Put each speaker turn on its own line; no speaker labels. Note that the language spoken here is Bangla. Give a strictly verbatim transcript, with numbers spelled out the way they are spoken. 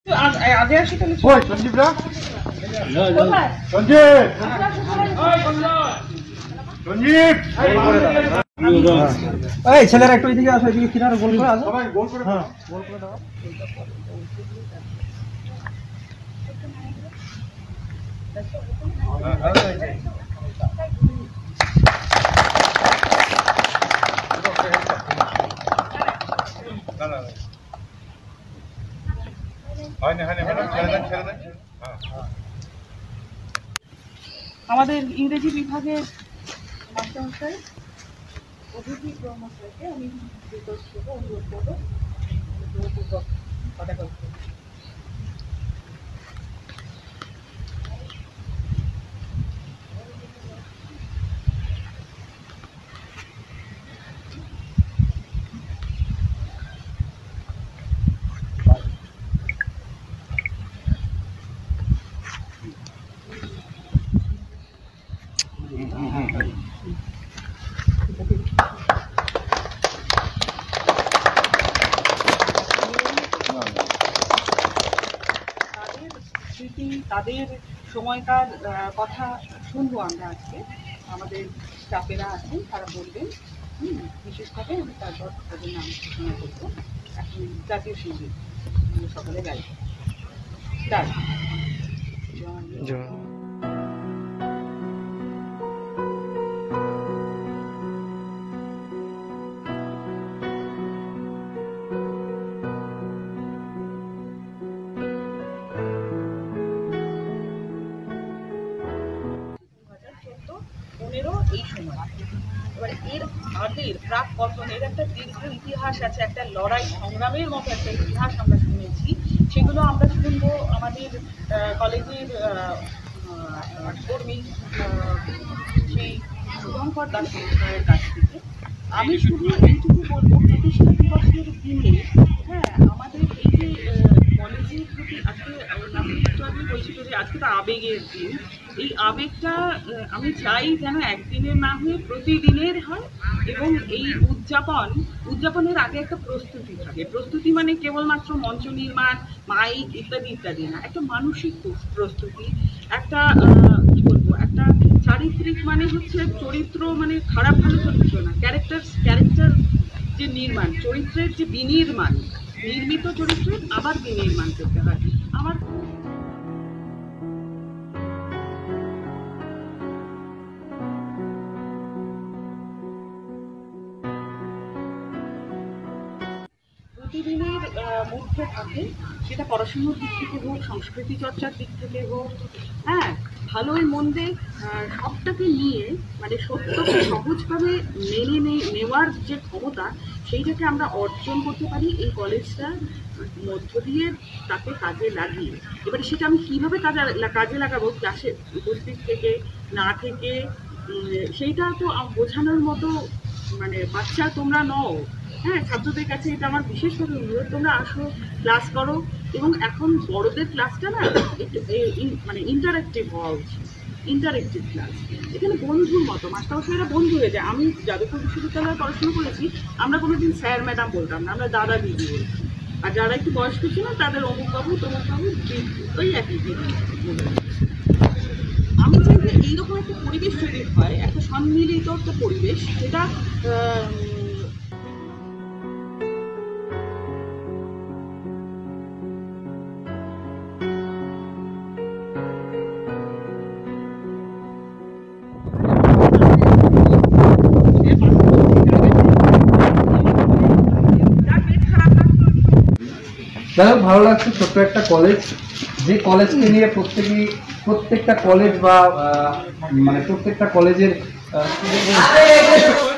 ছেলেরা একটু এদিকে আসো, এদিকে কিনারে গোল করে আসো, সবাই গোল করে দাও, গোল করে দাও।
আমাদের ইংরেজি বিভাগের মাস্টারমশাই অভিজিৎ ব্রহ্মশাইকে আমি রিকোয়েস্ট করবো, অনুরোধ করবো কথা বলতে। তাদের সময়কার কথা শুনবো আমরা আজকে। আমাদের স্টাফেরা আছেন, তারা বলবেন হুম বিশেষভাবে আমি তারপর তাদের নাম ঘোষণা করবো। এখন জাতীয় সঙ্গীত সকালে গাই স্টার্ট। এই সময় এবার এর আগের প্রাক পতনের একটা দীর্ঘ ইতিহাস আছে, একটা লড়াই সংগ্রামের মতো একটা ইতিহাস আমরা শুনেছি। সেগুলো আমরা শুনবো আমাদের কলেজের কর্মী সেই শুভঙ্কর দাস মহাশয়ের কাছ থেকে। আমি শুধু এইটুকু বলবো, প্রতিষ্ঠা দিবসের দিনে হ্যাঁ আমাদের এই যে কলেজের প্রতি আজকে আমি বলছিল যে আজকে তো আবেগের দিন, এই আবেগটা আমি চাই যেন একদিনের না হয়ে প্রতিদিনের হয়। এবং এই উদযাপন উদযাপনের আগে একটা প্রস্তুতি থাকে। প্রস্তুতি মানে কেবলমাত্র মঞ্চ নির্মাণ, মাইক ইত্যাদি ইত্যাদি না, একটা মানসিক প্রস্তুতি, একটা কি বলবো একটা চারিত্রিক মানে হচ্ছে চরিত্র, মানে খারাপ ভালো চরিত্র না, ক্যারেক্টার ক্যারেক্টার যে নির্মাণ, চরিত্রের যে বিনির্মাণ, নির্মিত চরিত্রের আবার বিনির্মাণ করতে হয়। আমার প্রতিদিনের মধ্যে থাকে, সেটা পড়াশুনোর দিক থেকে হোক, সংস্কৃতি চর্চার দিক থেকে হোক, হ্যাঁ ভালোই মন্দে সবটাকে নিয়ে মানে সত্যকে সহজভাবে মেনে নেওয়ার যে ক্ষমতা, সেইটাকে আমরা অর্জন করতে পারি এই কলেজটার মধ্য দিয়ে, তাকে কাজে লাগিয়ে। এবারে সেটা আমি কীভাবে কাজে কাজে লাগাবো, ক্লাসে উপস্থিত থেকে না থেকে, সেইটা তো বোঝানোর মতো মানে বাচ্চা তোমরা নও। হ্যাঁ, ছাত্রদের কাছে এটা আমার বিশেষভাবে অনুরোধ, তোমরা আসো, ক্লাস করো। এবং এখন বড়দের ক্লাসটা না মানে ইন্টারেক্টিভ হওয়া উচিত, ইন্টারেক্টিভ ক্লাস। এখানে বন্ধুর মতো মাস্টারমশাইরা বন্ধু হয়ে যায়। আমি যাদবপুর বিশ্ববিদ্যালয়ে পড়াশোনা করেছি, আমরা কোনোদিন স্যার ম্যাডাম বলতাম না, আমরা দাদা দিদি বলতাম। আর যারা একটু বয়স্ক ছিল তাদের অমুকবাবু তমুকবাবু ওই একই দিদি। আমি চাই যে এইরকম একটা পরিবেশ তৈরি হয়, একটা সম্মিলিত একটা পরিবেশ, যেটা
যাই হোক, ভালো লাগছে। ছোট্ট একটা কলেজ, যে কলেজকে নিয়ে প্রত্যেকই প্রত্যেকটা কলেজ বা মানে প্রত্যেকটা কলেজের